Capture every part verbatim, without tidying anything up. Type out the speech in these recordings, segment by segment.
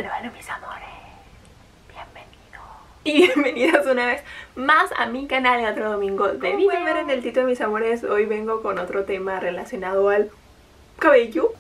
Hola, hola mis amores, bienvenidos y bienvenidos una vez más a mi canal en otro domingo de video. Ver en el título, mis amores, hoy vengo con otro tema relacionado al cabello.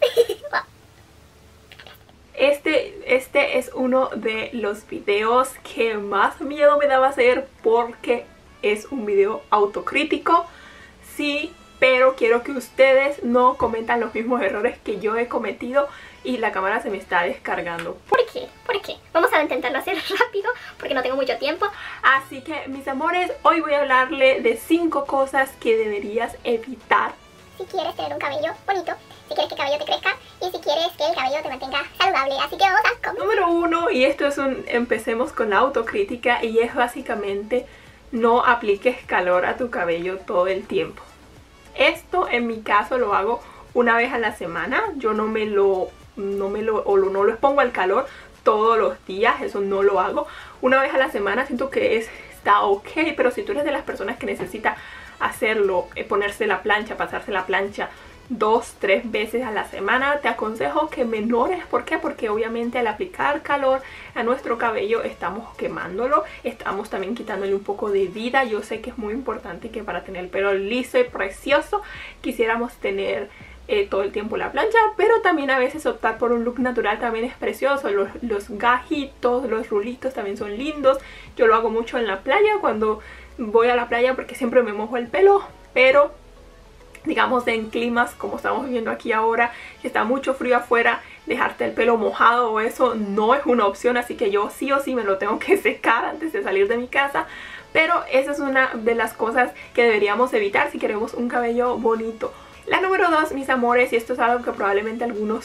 Este, este es uno de los videos que más miedo me daba hacer porque es un video autocrítico, sí, pero quiero que ustedes no cometan los mismos errores que yo he cometido. Y la cámara se me está descargando. ¿Por qué? ¿Por qué? Vamos a intentarlo hacer rápido porque no tengo mucho tiempo. Así que, mis amores, hoy voy a hablarle de cinco cosas que deberías evitar si quieres tener un cabello bonito, si quieres que el cabello te crezca y si quieres que el cabello te mantenga saludable. Así que vamos a comenzar. Número uno, y esto es un... empecemos con la autocrítica, y es básicamente no apliques calor a tu cabello todo el tiempo. Esto en mi caso lo hago una vez a la semana. Yo no me lo... no me lo, o no lo expongo al calor todos los días, eso no lo hago. Una vez a la semana siento que es, está ok, pero si tú eres de las personas que necesita hacerlo, eh, ponerse la plancha, pasarse la plancha dos, tres veces a la semana, te aconsejo que menores. ¿Por qué? Porque obviamente al aplicar calor a nuestro cabello estamos quemándolo, estamos también quitándole un poco de vida. Yo sé que es muy importante que para tener el pelo liso y precioso quisiéramos tener Eh, todo el tiempo la plancha, pero también a veces optar por un look natural también es precioso. Los, los gajitos, los rulitos también son lindos. Yo lo hago mucho en la playa, cuando voy a la playa, porque siempre me mojo el pelo, pero digamos en climas como estamos viviendo aquí ahora, que está mucho frío afuera, dejarte el pelo mojado o eso no es una opción, así que yo sí o sí me lo tengo que secar antes de salir de mi casa. Pero esa es una de las cosas que deberíamos evitar si queremos un cabello bonito. La número dos, mis amores, y esto es algo que probablemente algunos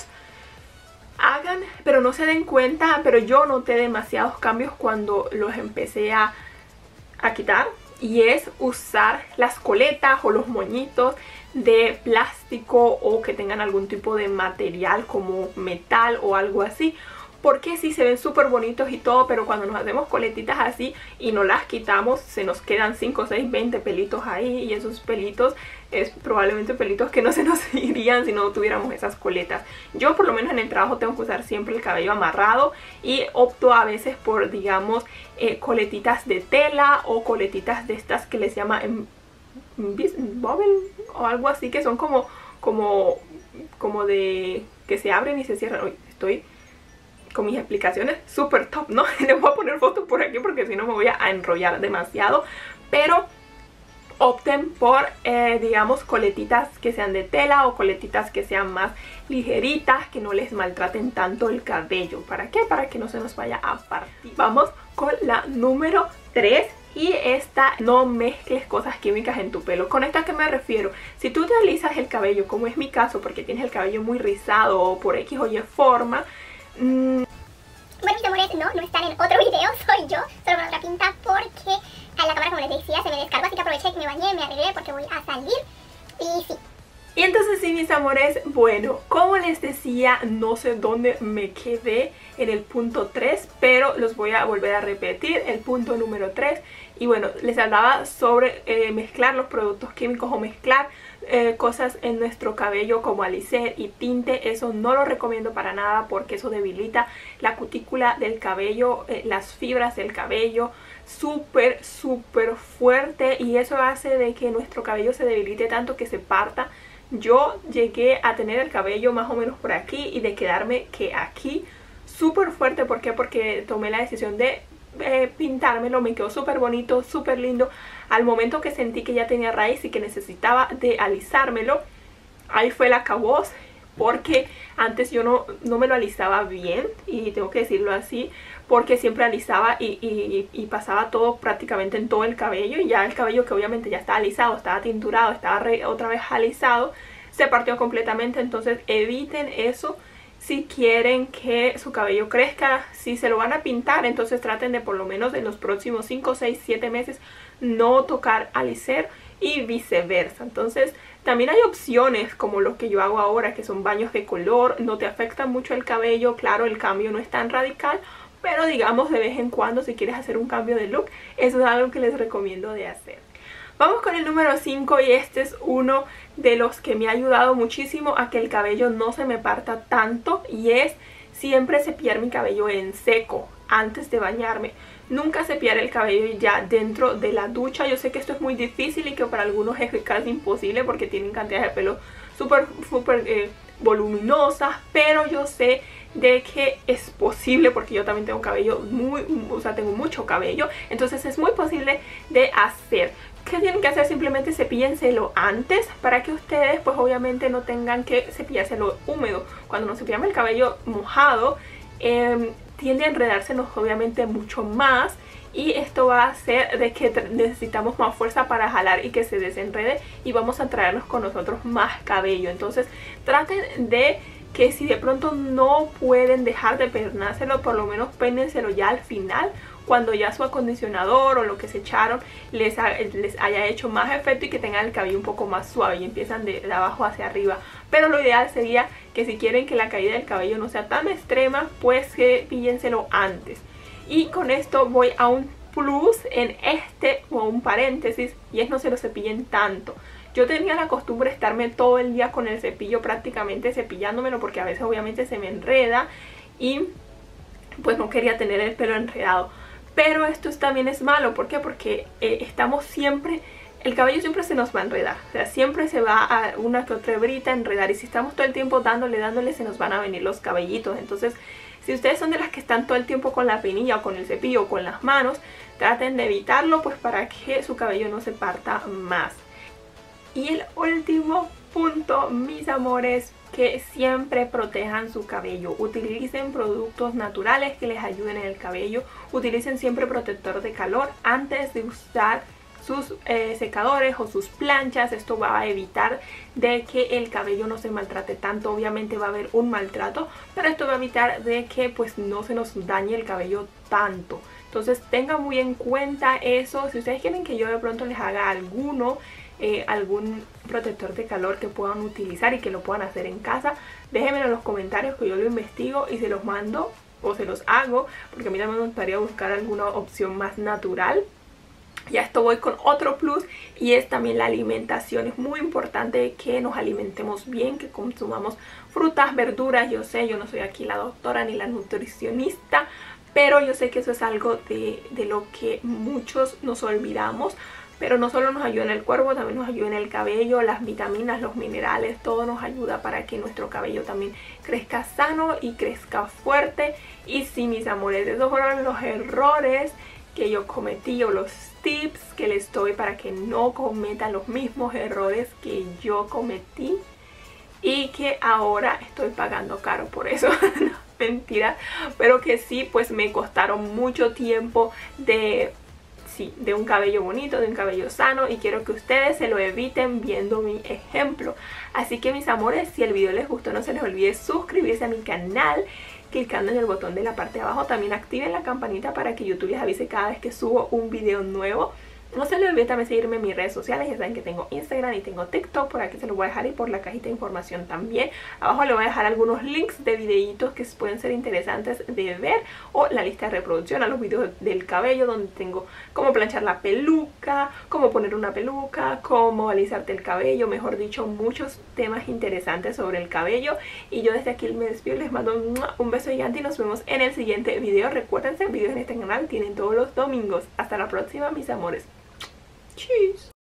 hagan, pero no se den cuenta, pero yo noté demasiados cambios cuando los empecé a, a quitar, y es usar las coletas o los moñitos de plástico o que tengan algún tipo de material como metal o algo así. Porque sí se ven súper bonitos y todo, pero cuando nos hacemos coletitas así y no las quitamos, se nos quedan cinco, seis, veinte pelitos ahí, y esos pelitos es probablemente pelitos que no se nos irían si no tuviéramos esas coletas. Yo por lo menos en el trabajo tengo que usar siempre el cabello amarrado y opto a veces por, digamos, eh, coletitas de tela o coletitas de estas que les llama em, bubble o algo así, que son como, como, como de que se abren y se cierran. Uy, estoy con mis explicaciones súper top, ¿no? Les voy a poner fotos por aquí porque si no me voy a enrollar demasiado. Pero opten por, eh, digamos, coletitas que sean de tela o coletitas que sean más ligeritas, que no les maltraten tanto el cabello. ¿Para qué? Para que no se nos vaya a partir. Vamos con la número tres. Y esta, no mezcles cosas químicas en tu pelo. ¿Con esto a qué me refiero? Si tú te alisas el cabello, como es mi caso, porque tienes el cabello muy rizado o por X o Y forma, mmm, bueno, mis amores, no, no están en otro video, soy yo, solo con otra pinta porque a la cámara, como les decía, se me descargó, así que aproveché que me bañé, me arreglé porque voy a salir y sí. Y entonces sí, mis amores, bueno, como les decía, no sé dónde me quedé en el punto tres, pero los voy a volver a repetir, el punto número tres. Y bueno, les hablaba sobre eh, mezclar los productos químicos o mezclar eh, cosas en nuestro cabello como alicer y tinte. Eso no lo recomiendo para nada porque eso debilita la cutícula del cabello, eh, las fibras del cabello súper, súper fuerte, y eso hace de que nuestro cabello se debilite tanto que se parta. Yo llegué a tener el cabello más o menos por aquí y de quedarme que aquí súper fuerte. ¿Por qué? Porque tomé la decisión de eh, pintármelo, me quedó súper bonito, súper lindo. Al momento que sentí que ya tenía raíz y que necesitaba de alisármelo, ahí fue la acabose, porque antes yo no, no me lo alisaba bien, y tengo que decirlo así, porque siempre alisaba y, y, y pasaba todo prácticamente en todo el cabello, y ya el cabello, que obviamente ya estaba alisado, estaba tinturado, estaba re, otra vez alisado, se partió completamente. Entonces eviten eso si quieren que su cabello crezca. Si se lo van a pintar, entonces traten de por lo menos en los próximos cinco, seis, siete meses no tocar alicer y viceversa. Entonces también hay opciones como lo que yo hago ahora, que son baños de color, no te afectan mucho el cabello. Claro, el cambio no es tan radical, pero digamos de vez en cuando, si quieres hacer un cambio de look, eso es algo que les recomiendo de hacer. Vamos con el número cinco, y este es uno de los que me ha ayudado muchísimo a que el cabello no se me parta tanto, y es siempre cepillar mi cabello en seco antes de bañarme. Nunca cepillar el cabello ya dentro de la ducha. Yo sé que esto es muy difícil y que para algunos es casi imposible porque tienen cantidades de pelo súper, súper eh, voluminosas, pero yo sé de que es posible porque yo también tengo cabello muy, o sea, tengo mucho cabello, entonces es muy posible de hacer. ¿Qué tienen que hacer? Simplemente cepíllenselo antes para que ustedes pues obviamente no tengan que cepillárselo húmedo. Cuando nos cepillamos el cabello mojado, eh, tiende a enredársenos obviamente mucho más, y esto va a hacer de que necesitamos más fuerza para jalar y que se desenrede, y vamos a traernos con nosotros más cabello. Entonces traten de que si de pronto no pueden dejar de peinárselo, por lo menos peínenselo ya al final, cuando ya su acondicionador o lo que se echaron les, ha, les haya hecho más efecto y que tengan el cabello un poco más suave y empiezan de, de abajo hacia arriba. Pero lo ideal sería que si quieren que la caída del cabello no sea tan extrema, pues que píllenselo antes. Y con esto voy a un plus en este, o un paréntesis, y es no se lo cepillen tanto. Yo tenía la costumbre de estarme todo el día con el cepillo prácticamente cepillándomelo, porque a veces obviamente se me enreda y pues no quería tener el pelo enredado. Pero esto también es malo, ¿por qué? Porque eh, estamos siempre, el cabello siempre se nos va a enredar, o sea, siempre se va a una que otra hebrita a enredar, y si estamos todo el tiempo dándole, dándole, se nos van a venir los cabellitos. Entonces, si ustedes son de las que están todo el tiempo con la peinilla o con el cepillo o con las manos, traten de evitarlo, pues para que su cabello no se parta más. Y el último punto, mis amores, que siempre protejan su cabello. Utilicen productos naturales que les ayuden en el cabello. Utilicen siempre protector de calor antes de usar sus eh, secadores o sus planchas. Esto va a evitar de que el cabello no se maltrate tanto. Obviamente va a haber un maltrato, pero esto va a evitar de que pues no se nos dañe el cabello tanto. Entonces tengan muy en cuenta eso. Si ustedes quieren que yo de pronto les haga alguno, Eh, algún protector de calor que puedan utilizar y que lo puedan hacer en casa, déjenmelo en los comentarios que yo lo investigo y se los mando o se los hago, porque a mí también me gustaría buscar alguna opción más natural. Ya esto voy con otro plus, y es también la alimentación. Es muy importante que nos alimentemos bien, que consumamos frutas, verduras. Yo sé, yo no soy aquí la doctora ni la nutricionista, pero yo sé que eso es algo de, de lo que muchos nos olvidamos. Pero no solo nos ayuda en el cuerpo, también nos ayuda en el cabello, las vitaminas, los minerales, todo nos ayuda para que nuestro cabello también crezca sano y crezca fuerte. Y sí, mis amores, esos fueron los errores que yo cometí, o los tips que les doy para que no cometan los mismos errores que yo cometí y que ahora estoy pagando caro por eso. No, mentira, pero que sí, pues me costaron mucho tiempo de... Sí, de un cabello bonito, de un cabello sano, y quiero que ustedes se lo eviten viendo mi ejemplo. Así que mis amores, si el video les gustó, no se les olvide suscribirse a mi canal clicando en el botón de la parte de abajo. También activen la campanita para que YouTube les avise cada vez que subo un video nuevo. No se les olvide también seguirme en mis redes sociales. Ya saben que tengo Instagram y tengo TikTok. Por aquí se los voy a dejar, y por la cajita de información también. Abajo les voy a dejar algunos links de videitos que pueden ser interesantes de ver, o la lista de reproducción a los videos del cabello, donde tengo cómo planchar la peluca, cómo poner una peluca, cómo alisarte el cabello, mejor dicho, muchos temas interesantes sobre el cabello. Y yo desde aquí me despido, les mando un beso gigante y nos vemos en el siguiente video. Recuérdense, videos en este canal tienen todos los domingos. Hasta la próxima, mis amores. Tschüss.